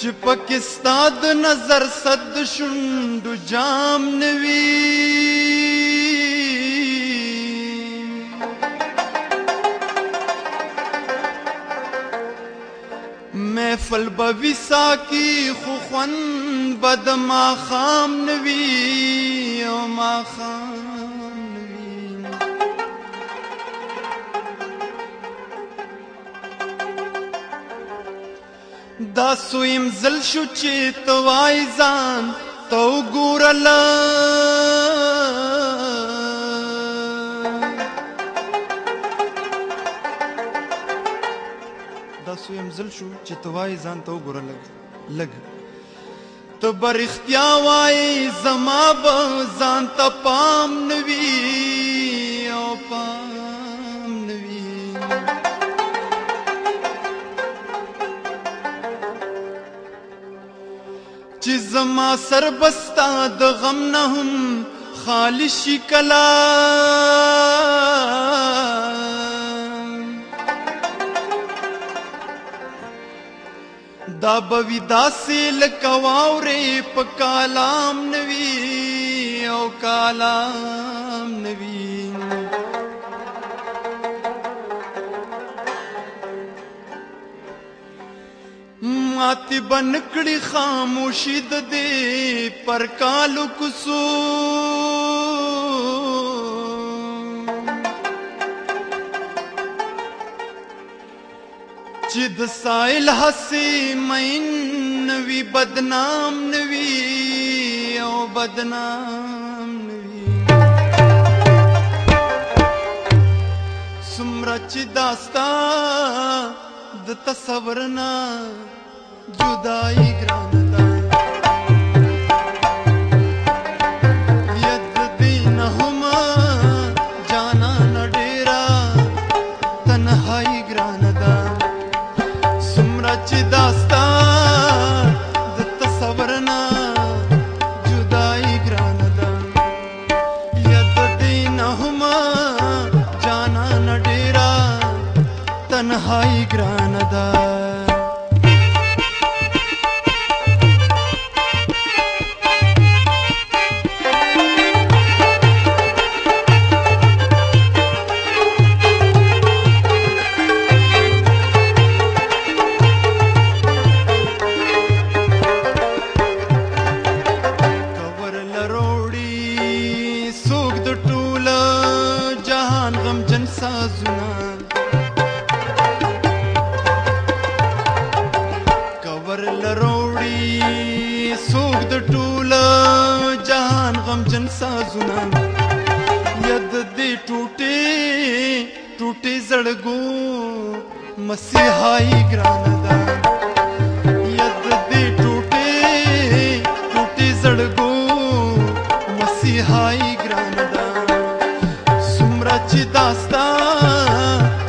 چې پکې ستا د نظر صد شونډو جام نوي محفل به وي ساقي خو خوند به د ماښام نوي او ماښام نوي دا سویم زل شو چې ته وایې ځان ته وګورله دا سویم زل شو چې ته وایې ځان ته وګوره لږ ته به رښتیا وایې زما به ځان ته پام نه وي او پام نه وي چې زما سر به ستا د غم نه هم خالي شي کله دا به وي داسې لکه واورې په کالام نه وي او کالام نه وي ماتې به نه کړي خاموشي د دې پر کالو کوڅو چې د سایل هسې مین نوي بدنام نوي او بدنام نوي څومره چې دا ستا د تصور نه جدایي ګرانه ده ید دې نه هم جانانه ډېره تنهایي ګرانه ده چې دا ستا د تصور نه جدایي ګرانه ده ید دې نه هم جانانه ډېره تنهایي ګرانه ده کور لروړي څوک د ټوله جهان غمجن سازونه ید دې ټوټې ټوټې زړګو مسیحایي ګرانه ده ید دې ټوټې ټوټې زړګو مسیحایي ګرانه ده څومره چې دا ستا